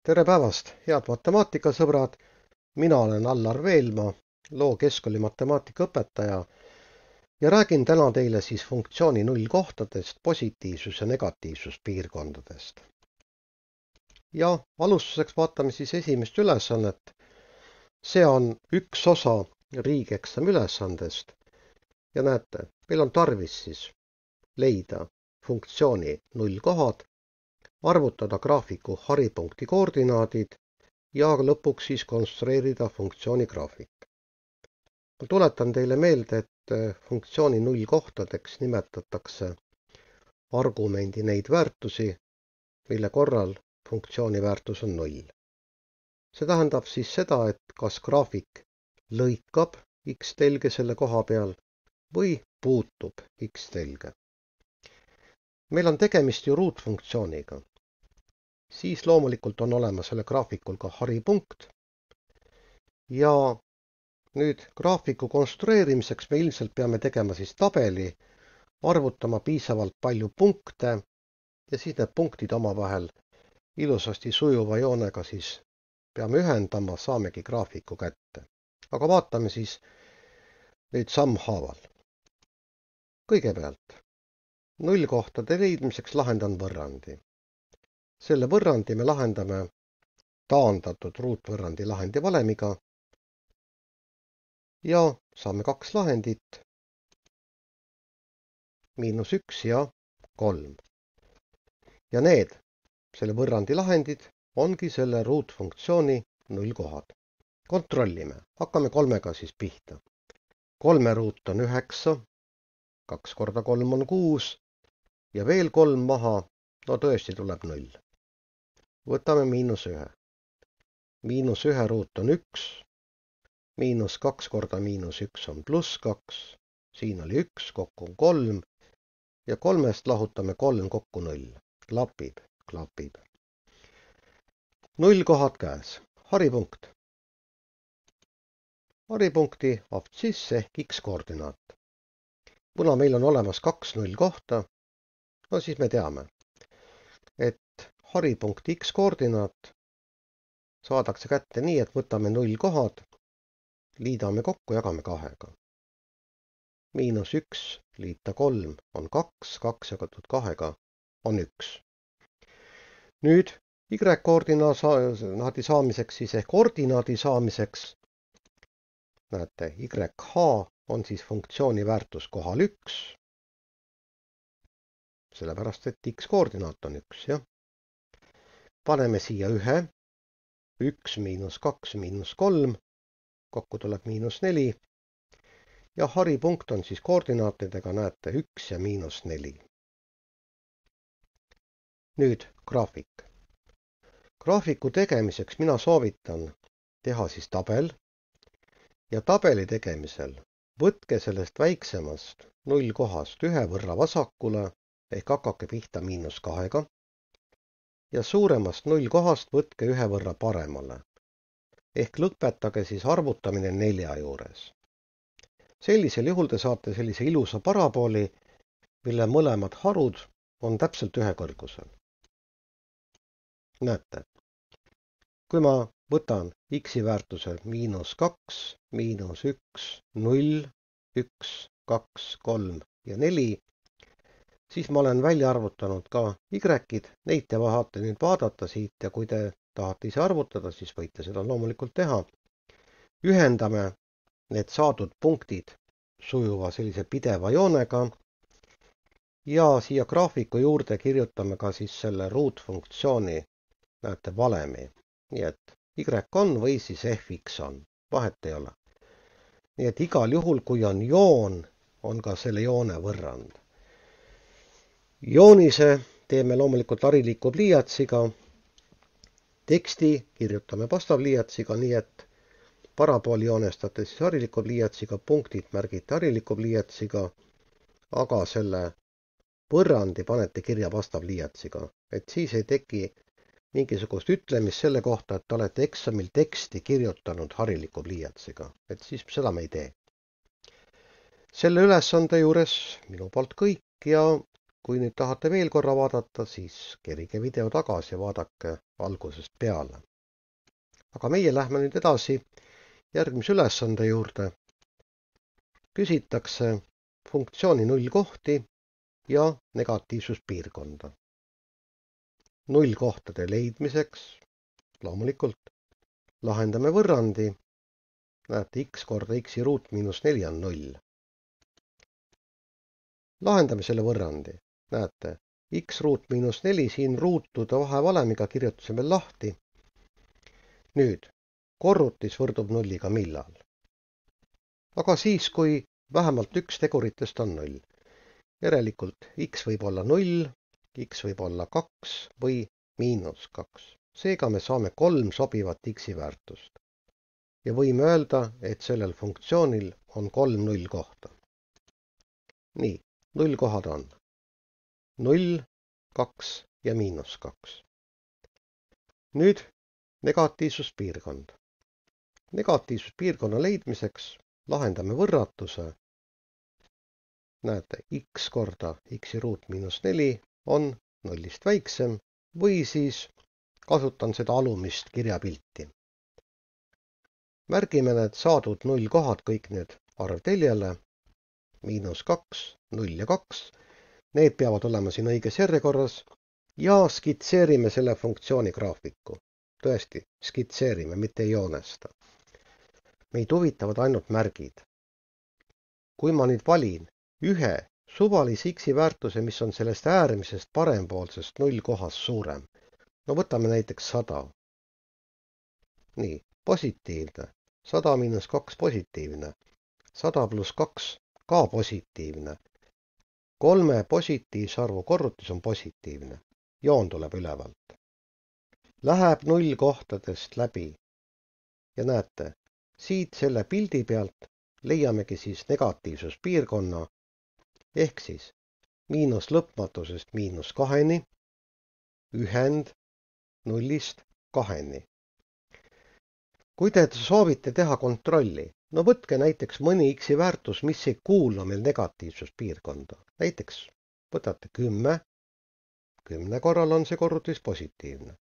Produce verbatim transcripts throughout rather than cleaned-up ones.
Tere päevast, head matemaatikasõbrad! Mina olen Allar Veelmaa, loo keskkooli matemaatikaõpetaja ja räägin täna teile siis funktsiooni nullkohtadest, positiivsus- ja negatiivsuspiirkondadest. Ja alustuseks vaatame siis esimest ülesannet. See on üks osa riigieksami ülesandest ja näete, meil on tarvis siis leida funktsiooni nullkohad, arvutada graafiku haripunkti koordinaadid ja lõpuks siis konstrueerida funktsiooni graafik. Ma tuletan teile meelde, et funktsiooni nullkohtadeks nimetatakse argumendi neid väärtusi, mille korral funktsiooni väärtus on null. See tähendab siis seda, et kas graafik lõikab x-telge selle koha peal või puutub x-telge. Meil on tegemist ju ruutfunktsiooniga. Siis loomulikult on olemas selle graafikul ka haripunkt. Ja nüüd graafiku konstrueerimiseks me ilmselt peame tegema siis tabeli, arvutama piisavalt palju punkte ja siis need punktid omavahel ilusasti sujuva joonega siis peame ühendama, saamegi graafiku kätte. Aga vaatame siis nüüd sammhaaval. Kõigepealt nullkohtade leidmiseks lahendan võrrandi. Selle võrrandi me lahendame taandatud ruutvõrrandi lahendi valemiga ja saame kaks lahendit, miinus üks ja kolm. Ja need, selle võrrandi lahendid, ongi selle ruutfunktsiooni nullkohad. Kontrollime, hakkame kolmega siis pihta. Kolme ruut on üheksa, kaks korda kolm on kuus ja veel kolm maha, no tõesti tuleb null. Võtame miinus ühe. Miinus ühe ruut on üks, miinus kaks korda miinus üks on pluss kaks, siin oli üks, kokku on kolm ja kolmest lahutame kolm, kokku null. Klapib, klapib. Nullkohad käes. Haripunkt. Haripunkti abtsisse ehk x-koordinaat. Kuna meil on olemas kaks nullkohta, no siis me teame, et haripunkt x-koordinaat saadakse kätte nii, et võtame nullkohad, liidame kokku, jagame kahega. Miinus üks liita kolm on kaks, kaks jagatud kahega on üks. Nüüd y-koordinaadi saamiseks siis ehk koordinaadi saamiseks, näete, yh on siis funktsiooni väärtus kohal üks, sellepärast et x-koordinaat on üks, jah. Paneme siia ühe, üks miinus kaks miinus kolm, kokku tuleb miinus neli ja haripunkt on siis koordinaatidega, näete, üks ja miinus neli. Nüüd graafik. Graafiku tegemiseks mina soovitan teha siis tabel ja tabeli tegemisel võtke sellest väiksemast nullkohast ühe võrra vasakule ehk hakake pihta miinus kahega ja suuremast nullkohast võtke ühe võrra paremale ehk lõpetage siis arvutamine nelja juures. Sellisel juhul te saate sellise ilusa parabooli, mille mõlemad harud on täpselt ühekõrgusel. Näete, kui ma võtan x-i väärtuse miinus kaks, miinus üks, null, üks, kaks, kolm ja neli, siis ma olen välja arvutanud ka y-id, neid te tahate nüüd vaadata siit ja kui te tahate ise arvutada, siis võite seda loomulikult teha. Ühendame need saadud punktid sujuva sellise pideva joonega ja siia graafiku juurde kirjutame ka siis selle ruutfunktsiooni, näete, valemi. Nii et y on või siis fx on, vahet ei ole. Nii et igal juhul, kui on joon, on ka selle joone võrrand. Joonise teeme loomulikult hariliku pliiatsiga. Teksti kirjutame pastavliiatsiga, nii et parabooli joonestate siis hariliku pliiatsiga, punktid märgite hariliku pliiatsiga, aga selle võrrandi panete kirja pastavliiatsiga, et siis ei teki mingisugust ütlemist selle kohta, et olete eksamil teksti kirjutanud hariliku pliiatsiga, et siis seda me ei tee. Selle ülesande juures minu poolt kõik ja kui nüüd tahate veel korra vaadata, siis kerige video tagasi ja vaadake algusest peale. Aga meie lähme nüüd edasi järgmise ülesande juurde. Küsitakse funktsiooni nullkohti ja negatiivsuspiirkonda. Nullkohtade leidmiseks loomulikult lahendame võrrandi. Näete, x korda x'i ruut miinus neli on null. Lahendame selle võrrandi. Näete, x ruut miinus neli siin ruutude vahevalemiga kirjutasime lahti. Nüüd, korrutis võrdub nulliga millal? Aga siis, kui vähemalt üks teguritest on null. Järelikult x võib olla null, x võib olla kaks või miinus kaks. Seega me saame kolm sobivat x'i väärtust. Ja võime öelda, et sellel funktsioonil on kolm nullkohta. Nii, nullkohad on null, kaks ja miinus kaks. Nüüd negatiivsuspiirkond. Negatiivsuspiirkonna leidmiseks lahendame võrratuse. Näete, x korda x'i ruut miinus neli on nullist väiksem või siis kasutan seda alumist kirjapilti. Märgime need saadud nullkohad kõik need arvteljele. Miinus kaks, null ja kaks. Need peavad olema siin õiges järjekorras ja skitseerime selle funktsiooni graafiku. Tõesti, skitseerime, mitte ei joonesta. Meid huvitavad ainult märgid. Kui ma nüüd valin ühe suvalise x'i väärtuse, mis on sellest äärmisest parempoolsest nullkohast suurem, no võtame näiteks sada. Nii, positiivne. sada miinus kaks positiivne. sada pluss kaks ka positiivne. Kolme positiivse arvu korrutis on positiivne. Joon tuleb ülevalt. Läheb null kohtadest läbi. Ja näete, siit selle pildi pealt leiamegi siis negatiivsuspiirkonna ehk siis miinus lõpmatusest miinus kaheni, ühend nullist kaheni. Kui te soovite teha kontrolli, no võtke näiteks mõni x'i väärtus, mis ei kuulu meil negatiivsuspiirkonda. Näiteks võtate kümme, kümne korral on see korrutis positiivne.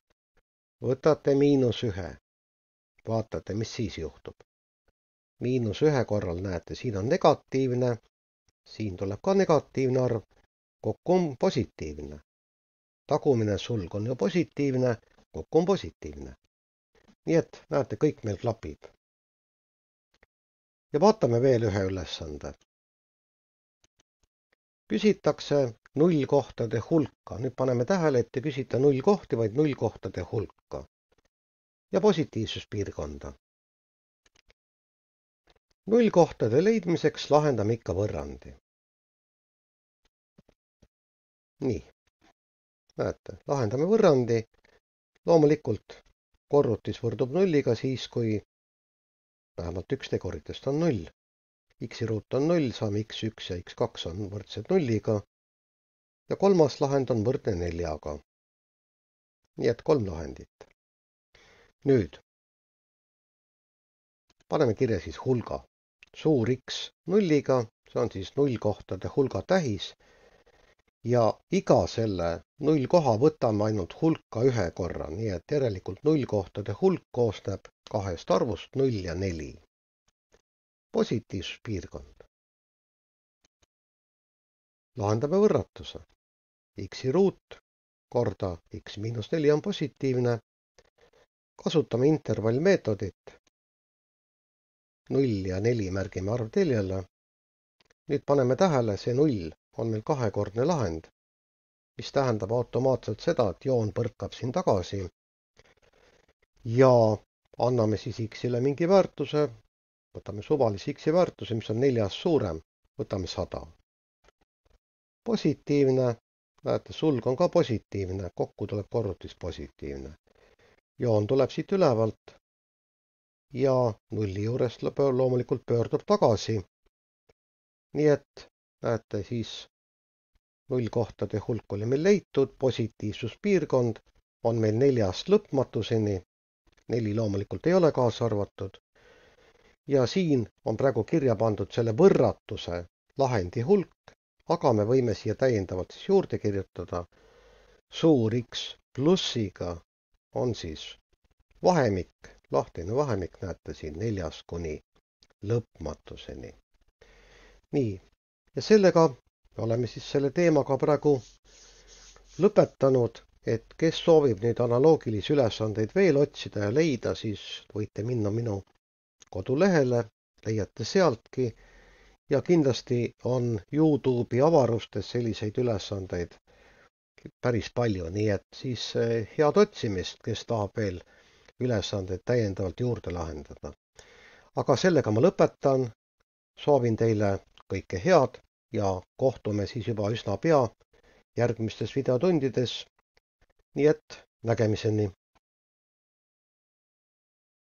Võtate miinus ühe, vaatate, mis siis juhtub. Miinus ühe korral näete, siin on negatiivne, siin tuleb ka negatiivne arv, kokku on positiivne. Tagumine sulg on ju positiivne, kokku on positiivne. Nii et näete, kõik meil klapib. Ja vaatame veel ühe ülesande. Küsitakse nullkohtade hulka. Nüüd paneme tähele, et ei küsita nullkohti, vaid nullkohtade hulka. Ja positiivsuspiirkonda. Nullkohtade leidmiseks lahendame ikka võrrandi. Nii. Näete, lahendame võrrandi. Loomulikult korrutis võrdub nulliga siis, kui vähemalt üks teguritest on null. X'i ruut on null, saame x üks ja x kaks on võrdsed nulliga. Ja kolmas lahend on võrdne neljaga. Nii et kolm lahendit. Nüüd paneme kirja siis hulga. Suur x nulliga, see on siis nullkohtade hulga tähis. Ja iga selle nullkoha võtame ainult hulka ühe korra, nii et järelikult nullkohtade hulk koosneb kahest arvust null ja neli. Positiivsuspiirkond. Lahendame võrratuse. X'i ruut korda x miinus neli on positiivne. Kasutame intervallmeetodit. null ja neli märgime arvteljele. Nüüd paneme tähele, see null on meil kahekordne lahend, mis tähendab automaatselt seda, et joon põrkab siin tagasi. Ja anname siis x'ile mingi väärtuse. Võtame suvalise x'i väärtuse, mis on neljast suurem. Võtame sada. Positiivne. Näete, sulg on ka positiivne. Kokku tuleb korrutis positiivne. Joon tuleb siit ülevalt. Ja nulli juurest loomulikult pöördub tagasi. Nii et näete, siis nullkohtade hulk oli meil leitud. Positiivsuspiirkond on meil neljast lõpmatuseni. Neli loomulikult ei ole kaasa arvatud. Ja siin on praegu kirja pandud selle võrratuse lahendi hulk aga me võime siia täiendavalt siis juurde kirjutada. Suur X plussiga on siis vahemik, lahtine vahemik, näete siin neljast kuni lõpmatuseni. Nii, ja sellega oleme siis selle teemaga praegu lõpetanud, et kes soovib nüüd analoogilisi ülesandeid veel otsida ja leida, siis võite minna minu kodulehele, leiate sealtki ja kindlasti on YouTube'i avarustes selliseid ülesandeid päris palju, nii et siis head otsimist, kes tahab veel ülesandeid täiendavalt juurde lahendada. Aga sellega ma lõpetan, soovin teile kõike head ja kohtume siis juba üsna pea järgmistes videotundides. Nii et nägemiseni!